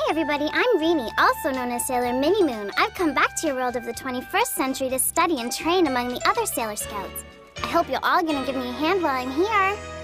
everybody, I'm Rini, also known as Sailor Minimoon. I've come back to your world of the 21st century to study and train among the other Sailor Scouts. I hope you're all gonna give me a hand while I'm here.